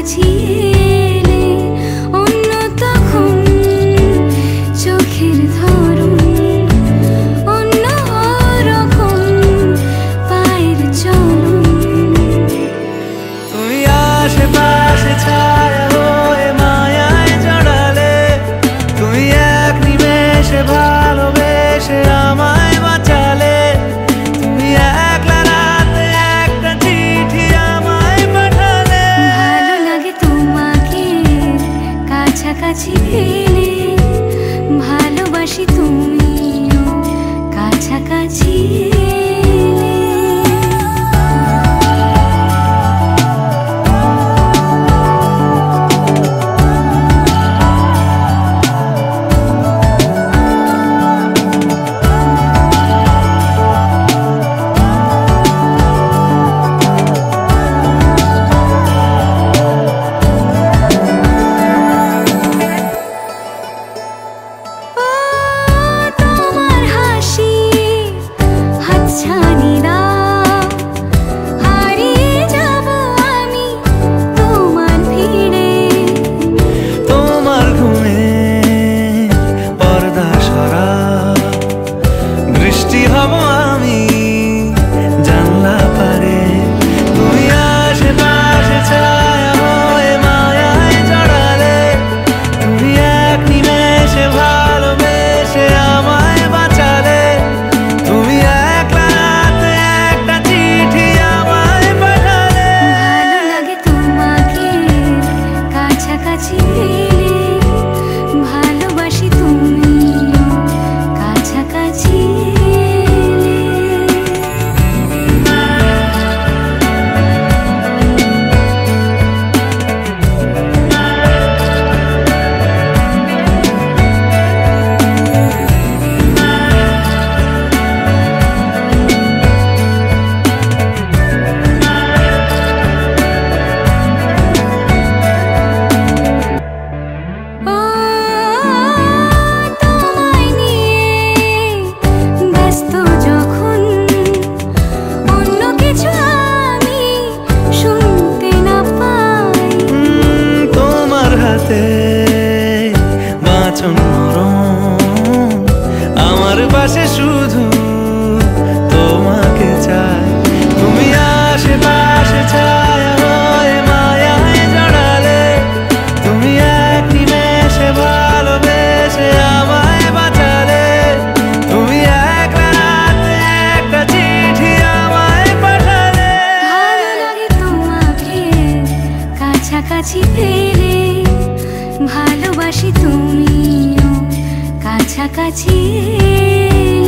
কাছাকাছি এলে অন্য তখন চোখের ধরন অন্য রকম পায়ের চলন। তুমি আশেপাশে ছায়া হয়ে মায়ায় জড়ালে, তুমি এক নিমেষে ভালোবেসে আমায় বাঁচালে, তুমি একলা রাতে একটা চিঠি আমায় পাঠালে। ভালো লাগে তোমাকে কাছাকাছি পেলে, ভালোবাসি তুমিও কাছাকাছি এলে। তোমার হাসি হাতছানিরা হারিয়ে যাব আমি তোমার ভিড়ে। তোমার ঘুমে পর্দা সরা, বৃষ্টি হব আমি জানলা পারে। তুমি আশেপাশে ছায়া হয়ে মায়ায় জড়ালে, তুমি এক নিমেষে ভালোবেসে আমায় বাঁচালে, তুমি একলা রাতে একটা চিঠি আমায় পাঠালে। ভালো লাগে তোমাকে কাছাকাছি পেলে, ভালোবাসি তুমিও কাছাকাছি এলে। ও তোমায় নিয়ে ব্যস্ত যখন অন্য কিছু আমি শুনতে না পাই। তোমার হাতে বাঁচন নরম, আমার পাশে শুধু তোমাকে চাই। তুমি আশেপাশে ছায়া হয়ে মায়ায় জড়ালে, তুমি এক নিমেষে ভালোবেসে আমায় বাঁচালে, তুমি একলা রাতে একটা চিঠি আমায় পাঠালে। ভালো লাগে তোমাকে কাছাকাছি পেলে, ভালোবাসি তুমিও কাছাকাছি এলে।